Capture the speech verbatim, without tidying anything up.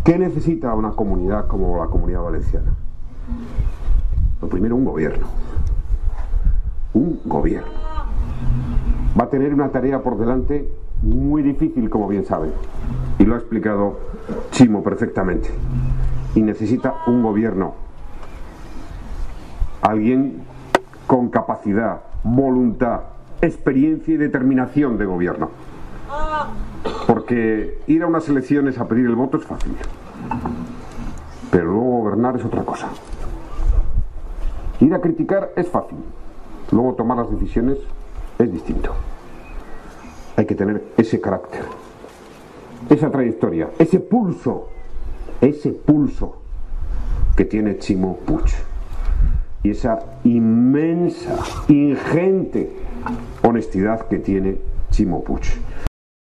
¿Qué necesita una comunidad como la Comunidad Valenciana? Lo primero, un gobierno. Un gobierno. Va a tener una tarea por delante muy difícil, como bien saben. Y lo ha explicado Chimo perfectamente. Y necesita un gobierno. Alguien con capacidad, voluntad, experiencia y determinación de gobierno. Porque ir a unas elecciones a pedir el voto es fácil, pero luego gobernar es otra cosa. Ir a criticar es fácil, luego tomar las decisiones es distinto. Hay que tener ese carácter, esa trayectoria, ese pulso, ese pulso que tiene Chimo Puig y esa inmensa, ingente honestidad que tiene Chimo Puig.